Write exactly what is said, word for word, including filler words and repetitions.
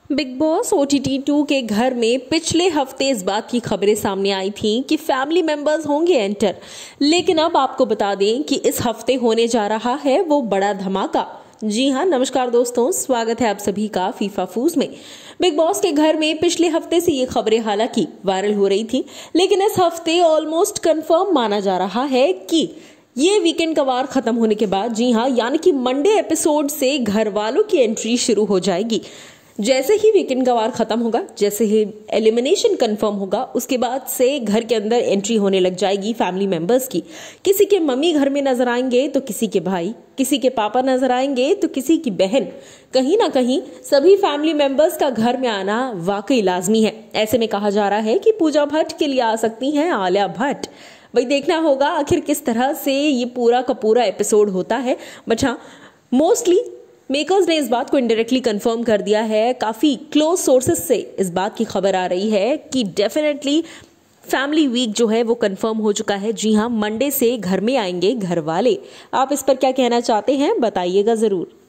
Big Boss O T T two के घर में पिछले हफ्ते इस बात की खबरें सामने आई थीं कि फैमिली मेंबर्स होंगे एंटर। लेकिन अब आपको बता दें कि इस हफ्ते होने जा रहा है वो बड़ा धमाका। जी हां, नमस्कार दोस्तों, स्वागत है आप सभी का फीफा फूज में। बिग बॉस के घर में पिछले हफ्ते से ये खबरें हालांकि वायरल हो रही थी, लेकिन इस हफ्ते ऑलमोस्ट कंफर्म माना जा रहा है कि ये वीकेंड का वार खत्म होने के बाद, जी हाँ, यानी कि मंडे एपिसोड से घर वालों की एंट्री शुरू हो जाएगी। जैसे ही वीकेंड का वार खत्म होगा, जैसे ही एलिमिनेशन कंफर्म होगा, उसके बाद से घर के अंदर एंट्री होने लग जाएगी फैमिली मेंबर्स की। किसी के मम्मी घर में नजर आएंगे तो किसी के भाई, किसी के पापा नजर आएंगे तो किसी की बहन। कहीं ना कहीं सभी फैमिली मेंबर्स का घर में आना वाकई लाजमी है। ऐसे में कहा जा रहा है कि पूजा भट्ट के लिए आ सकती हैं आलिया भट्ट। भाई देखना होगा आखिर किस तरह से ये पूरा का पूरा एपिसोड होता है। बट हाँ, मोस्टली मेकर्स ने इस बात को इनडायरेक्टली कंफर्म कर दिया है। काफी क्लोज सोर्सेस से इस बात की खबर आ रही है कि डेफिनेटली फैमिली वीक जो है वो कंफर्म हो चुका है। जी हाँ, मंडे से घर में आएंगे घर वाले। आप इस पर क्या कहना चाहते हैं, बताइएगा जरूर।